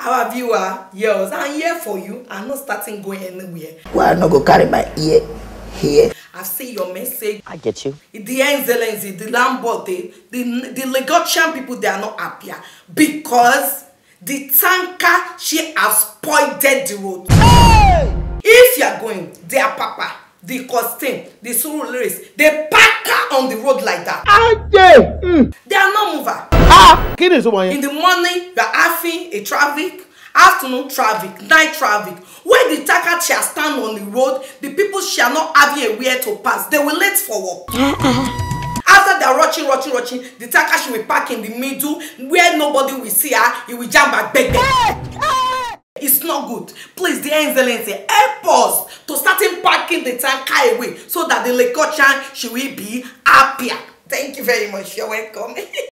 Our viewer, yes, I'm here for you. I'm not starting going anywhere. Why not go carry my ear here? I've seen your message. I get you. The Excellency, the Lamborghini, the Lagosian people, they are not happier because the tanker, she has spoiled the road. Hey! If you are going, their papa, the Costain, the Surulere, they park her on the road like that. They are not mover. In the morning, you are having a traffic, afternoon traffic, night traffic. When the tanker shall stand on the road, the people shall not have anywhere to pass. They will late for work. After they are rushing, the tanker should be parked in the middle where nobody will see her. It will jam back. It's not good. Please, the Excellency, help us to start parking the tanker away so that the Lagosian she will be happier. Thank you very much. You're welcome.